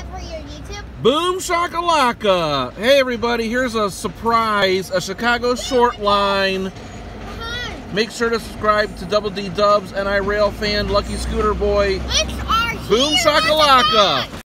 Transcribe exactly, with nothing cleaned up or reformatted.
subscribe for your YouTube. Boom shakalaka! Hey everybody, here's a surprise, a Chicago short line. Make sure to subscribe to Double D Dubs and I Rail Fan, Lucky Scooter Boy. Which are Boom shakalaka!